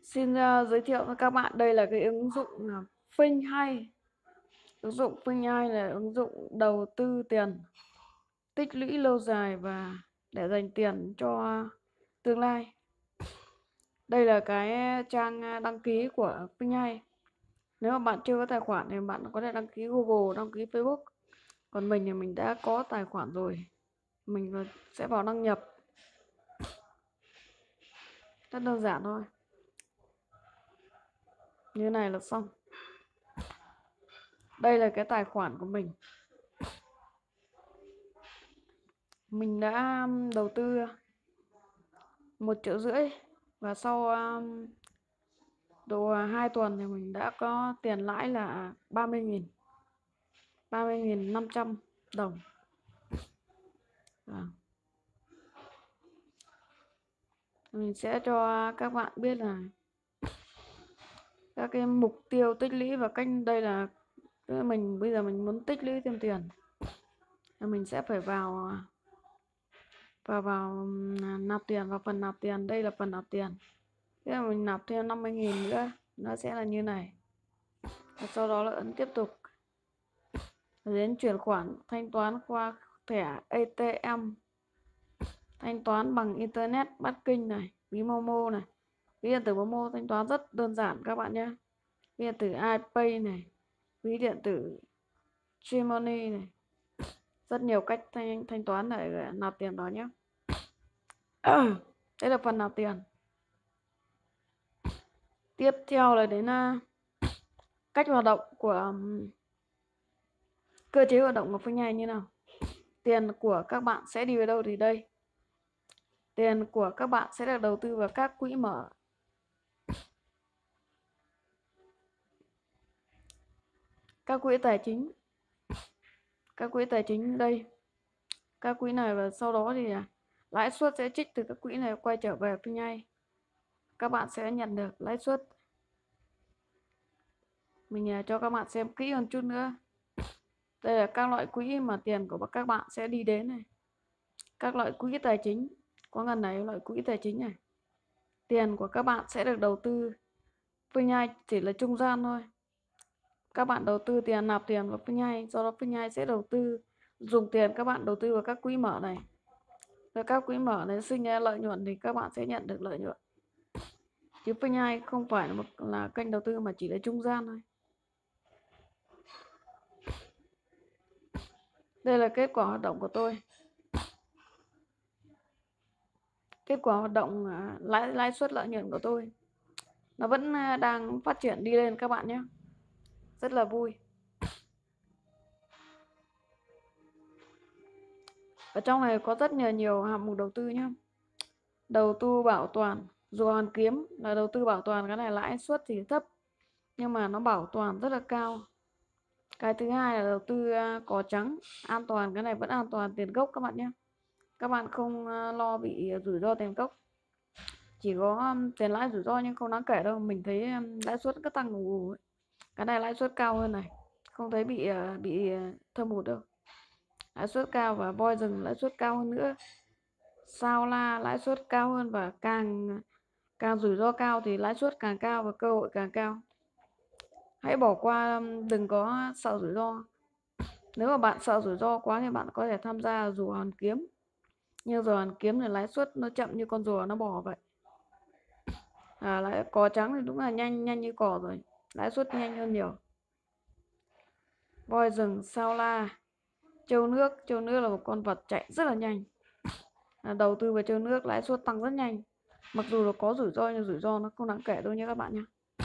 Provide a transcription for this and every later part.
Xin giới thiệu với các bạn, đây là cái ứng dụng FinHay. Ứng dụng FinHay là ứng dụng đầu tư tiền tích lũy lâu dài và để dành tiền cho tương lai. Đây là cái trang đăng ký của FinHay. Nếu mà bạn chưa có tài khoản thì bạn có thể đăng ký Google, đăng ký Facebook. Còn mình thì mình đã có tài khoản rồi. Mình sẽ vào đăng nhập. Rất đơn giản thôi. Như này là xong. Đây là cái tài khoản của mình. Mình đã đầu tư 1,5 triệu, và sau độ 2 tuần thì mình đã có tiền lãi là 30.500 đồng. Mình sẽ cho các bạn biết là các cái mục tiêu tích lũy và cách. Đây là bây giờ mình muốn tích lũy thêm tiền, mình sẽ phải vào nạp tiền, vào phần nạp tiền. Đây là phần nạp tiền. Thế là mình nạp thêm 50.000 nữa, nó sẽ là như này. Và sau đó là ấn tiếp tục, đến chuyển khoản, thanh toán qua thẻ ATM, thanh toán bằng internet banking này, ví Momo này, ví điện tử Momo thanh toán rất đơn giản các bạn nhé. Ví điện tử iPay này, ví điện tử Gmoney này, rất nhiều cách thanh toán để nạp tiền đó nhé. Đây là phần nạp tiền. Tiếp theo là đến cách hoạt động của cơ chế hoạt động của FinHay như nào. Tiền của các bạn sẽ đi về đâu thì đây. Tiền của các bạn sẽ được đầu tư vào các quỹ mở. Các quỹ tài chính. Các quỹ tài chính đây. Các quỹ này, và sau đó thì lãi suất sẽ trích từ các quỹ này quay trở về FinHay. Các bạn sẽ nhận được lãi suất. Mình cho các bạn xem kỹ hơn chút nữa. Đây là các loại quỹ mà tiền của các bạn sẽ đi đến này. Các loại quỹ tài chính. Có ngân này loại quỹ tài chính này. Tiền của các bạn sẽ được đầu tư. FinHay chỉ là trung gian thôi. Các bạn đầu tư tiền, nạp tiền vào FinHay, do đó FinHay sẽ đầu tư, dùng tiền các bạn đầu tư vào các quỹ mở này. Và các quỹ mở này sinh ra lợi nhuận thì các bạn sẽ nhận được lợi nhuận. Chứ FinHay không phải là kênh đầu tư mà chỉ là trung gian thôi. Đây là kết quả hoạt động của tôi. Kết quả hoạt động lãi suất lợi nhuận của tôi nó vẫn đang phát triển đi lên các bạn nhé. Rất là vui. Ở trong này có rất nhiều hạng mục đầu tư nhé. Đầu tư bảo toàn, rùa Hòn Kiếm là đầu tư bảo toàn. Cái này lãi suất thì thấp nhưng mà nó bảo toàn rất là cao. Cái thứ hai là đầu tư cỏ trắng, an toàn. Cái này vẫn an toàn tiền gốc các bạn nhé. Các bạn không lo bị rủi ro tiền gốc. Chỉ có tiền lãi rủi ro nhưng không đáng kể đâu. Mình thấy lãi suất cứ tăng ù. Cái này lãi suất cao hơn này, không thấy bị thâm hụt đâu. Lãi suất cao, và voi rừng lãi suất cao hơn nữa. Sao La lãi suất cao hơn, và càng rủi ro cao thì lãi suất càng cao và cơ hội càng cao. Hãy bỏ qua, đừng có sợ rủi ro. Nếu mà bạn sợ rủi ro quá thì bạn có thể tham gia rùa Hòn Kiếm. Nhưng rùa Hòn Kiếm thì lãi suất nó chậm như con rùa nó bò vậy. Lại cò trắng thì đúng là nhanh như cò rồi, lãi suất nhanh hơn nhiều. Voi rừng, sao la, trâu nước là một con vật chạy rất là nhanh. Đầu tư vào trâu nước lãi suất tăng rất nhanh, mặc dù là có rủi ro nhưng rủi ro nó không đáng kể đâu nhé các bạn nhé.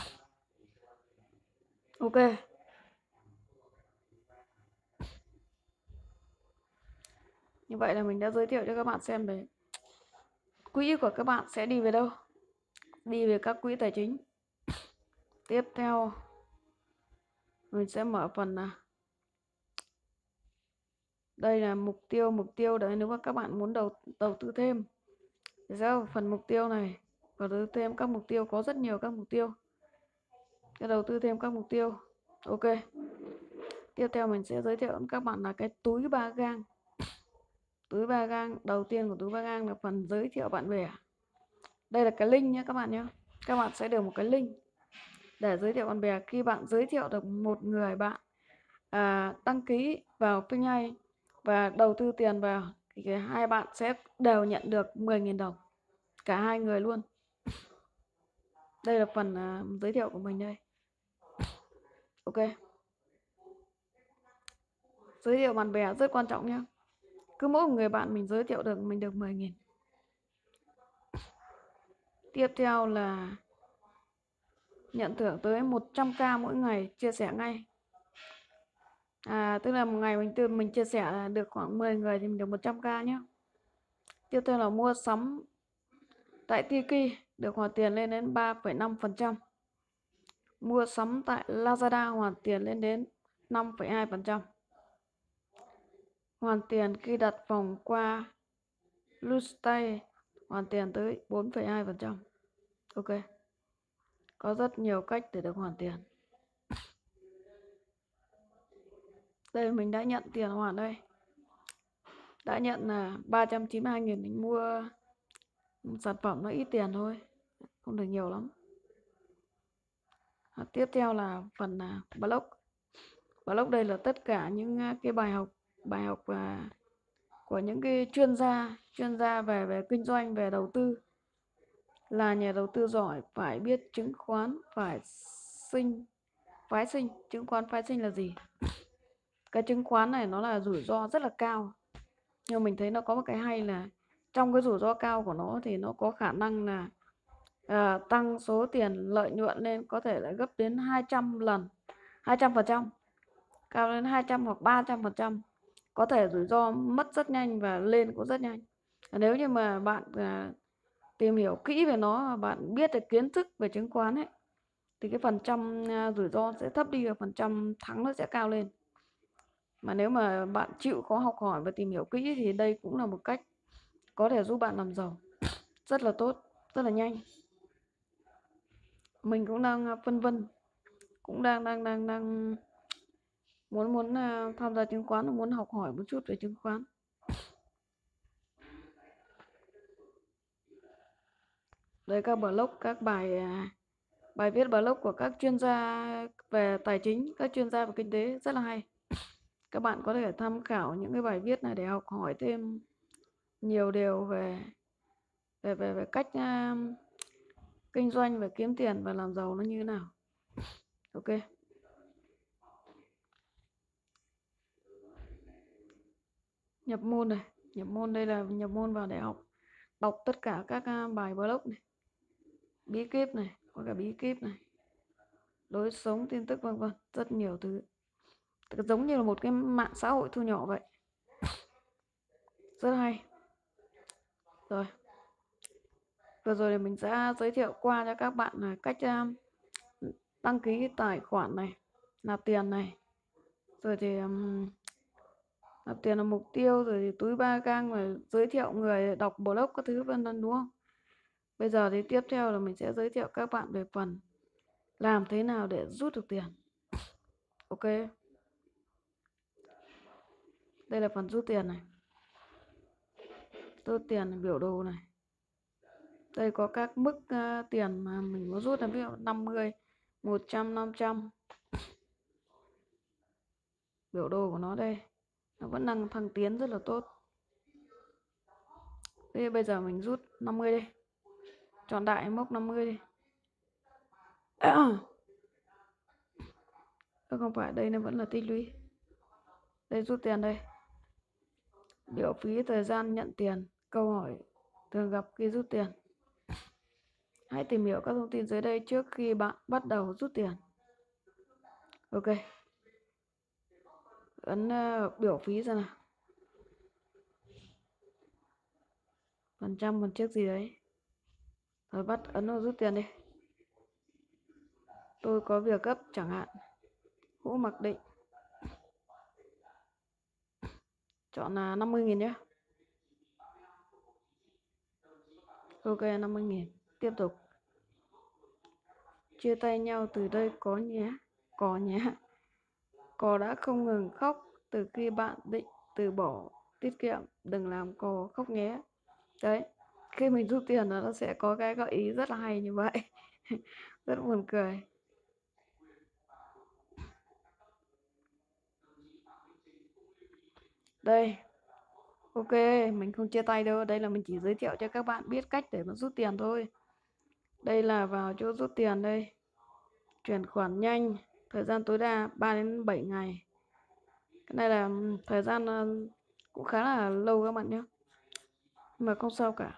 Ok, như vậy là mình đã giới thiệu cho các bạn xem về quỹ của các bạn sẽ đi về đâu. Đi về các quỹ tài chính. Tiếp theo mình sẽ mở phần đây là mục tiêu đấy. Nếu mà các bạn muốn đầu tư thêm thì sẽ vào phần mục tiêu này, và đầu tư thêm các mục tiêu. Có rất nhiều các mục tiêu, sẽ đầu tư thêm các mục tiêu. Ok, tiếp theo mình sẽ giới thiệu với các bạn là cái túi 3 gang. Túi 3 gang đầu tiên của túi 3 gang là phần giới thiệu bạn bè. Đây là cái link nhé các bạn nhé. các bạn sẽ được một cái link để giới thiệu bạn bè. Khi bạn giới thiệu được một người bạn đăng ký vào Pinhay và đầu tư tiền vào thì hai bạn sẽ đều nhận được 10.000 đồng, cả hai người luôn. Đây là phần giới thiệu của mình đây. Ok, giới thiệu bạn bè rất quan trọng nhé. Cứ mỗi một người bạn mình giới thiệu được mình được 10.000. Tiếp theo là nhận thưởng tới 100k mỗi ngày, chia sẻ ngay. Tức là một ngày mình chia sẻ là được khoảng 10 người thì mình được 100k nhé. Tiếp theo là mua sắm tại Tiki được hoàn tiền lên đến 3,5%. Mua sắm tại Lazada hoàn tiền lên đến 5,2%. Hoàn tiền khi đặt phòng qua Lustay hoàn tiền tới 4,2%. Ok, có rất nhiều cách để được hoàn tiền. Đây mình đã nhận tiền hoàn đây. Đã nhận là 392.000, mình mua sản phẩm nó ít tiền thôi, không được nhiều lắm. Tiếp theo là phần blog. Blog đây là tất cả những cái bài học của những cái chuyên gia về kinh doanh, về đầu tư. Là nhà đầu tư giỏi phải biết chứng khoán phái sinh. Chứng khoán phái sinh là gì? Cái chứng khoán này nó là rủi ro rất là cao, nhưng mình thấy nó có một cái hay là trong cái rủi ro cao của nó thì nó có khả năng là tăng số tiền lợi nhuận lên có thể là gấp đến 200 lần, 200%, cao đến 200 hoặc 300%. Có thể rủi ro mất rất nhanh và lên cũng rất nhanh. Nếu như mà bạn tìm hiểu kỹ về nó và bạn biết được kiến thức về chứng khoán ấy, thì cái phần trăm rủi ro sẽ thấp đi và phần trăm thắng nó sẽ cao lên. Mà nếu mà bạn chịu khó học hỏi và tìm hiểu kỹ thì đây cũng là một cách có thể giúp bạn làm giàu rất là tốt, rất là nhanh. Mình cũng đang phân vân, cũng đang muốn tham gia chứng khoán, muốn học hỏi một chút về chứng khoán. Đây các blog, các bài viết blog của các chuyên gia về tài chính, các chuyên gia về kinh tế rất là hay. Các bạn có thể tham khảo những cái bài viết này để học hỏi thêm nhiều điều về cách kinh doanh và kiếm tiền và làm giàu nó như thế nào. Ok, nhập môn này, nhập môn đây là nhập môn vào để học, đọc tất cả các bài blog này, bí kíp này, có cả bí kíp này, lối sống, tin tức vân vân, rất nhiều thứ, giống như là một cái mạng xã hội thu nhỏ vậy, rất hay. Rồi, vừa rồi thì mình sẽ giới thiệu qua cho các bạn là cách đăng ký tài khoản này, nạp tiền này, rồi thì nạp tiền là mục tiêu, rồi thì túi ba gang, và giới thiệu người đọc blog các thứ vân vân, đúng không? Bây giờ thì tiếp theo là mình sẽ giới thiệu các bạn về phần làm thế nào để rút được tiền. Ok, đây là phần rút tiền này, rút tiền biểu đồ này. Đây có các mức tiền mà mình muốn rút là ví dụ 50, 100, 500. Biểu đồ của nó đây, nó vẫn đang thăng tiến rất là tốt. Thế bây giờ mình rút 50 đi, chọn đại mốc 50 đi. Không phải, đây nó vẫn là tích lũy. Đây rút tiền đây. Biểu phí thời gian nhận tiền, câu hỏi thường gặp khi rút tiền. Hãy tìm hiểu các thông tin dưới đây trước khi bạn bắt đầu rút tiền. Ok, ấn biểu phí ra nào, phần trăm, phần trước gì đấy, rồi bắt ấn vào rút tiền đi. Tôi có việc gấp chẳng hạn, Hữu mặc định, chọn là 50.000 nhé. Ok, 50.000. Tiếp tục. Chia tay nhau từ đây có nhé. Có nhé. Cò đã không ngừng khóc từ khi bạn định từ bỏ tiết kiệm. Đừng làm cò khóc nhé. Đấy, khi mình rút tiền nó sẽ có cái gợi ý rất là hay như vậy. Rất buồn cười. Đây, ok, mình không chia tay đâu. Đây là mình chỉ giới thiệu cho các bạn biết cách để mà rút tiền thôi. Đây là vào chỗ rút tiền đây. Chuyển khoản nhanh, thời gian tối đa 3 đến 7 ngày. Cái này là thời gian cũng khá là lâu các bạn nhé. Nhưng mà không sao cả.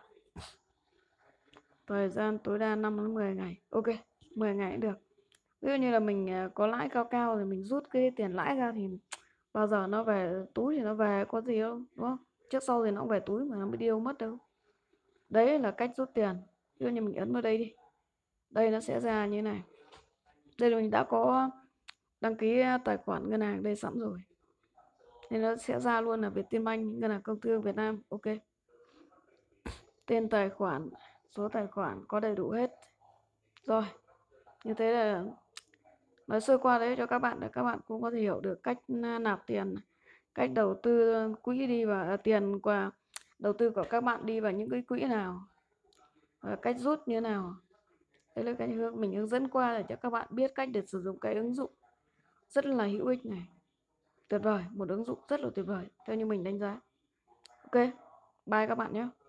Thời gian tối đa 5 đến 10 ngày. Ok, 10 ngày cũng được. Ví dụ như là mình có lãi cao cao thì mình rút cái tiền lãi ra thì bao giờ nó về túi thì nó về, có gì đâu, đúng không? Trước sau thì nó cũng về túi mà nó mới đi đâu mất đâu. Đấy là cách rút tiền. Ví dụ như mình ấn vào đây đi. Đây nó sẽ ra như thế này. Đây là mình đã có đăng ký tài khoản ngân hàng đây sẵn rồi. Nên nó sẽ ra luôn là Vietinbank, Ngân hàng Công thương Việt Nam. Ok. Tên tài khoản, số tài khoản có đầy đủ hết. Rồi, như thế là nói sơ qua đấy cho các bạn để các bạn cũng có thể hiểu được cách nạp tiền, cách đầu tư quỹ đi vào tiền qua đầu tư của các bạn đi vào những cái quỹ nào và cách rút như thế nào. Đấy là cái mình hướng dẫn qua để cho các bạn biết cách để sử dụng cái ứng dụng rất là hữu ích này. Tuyệt vời, một ứng dụng rất là tuyệt vời theo như mình đánh giá. Ok, bye các bạn nhé.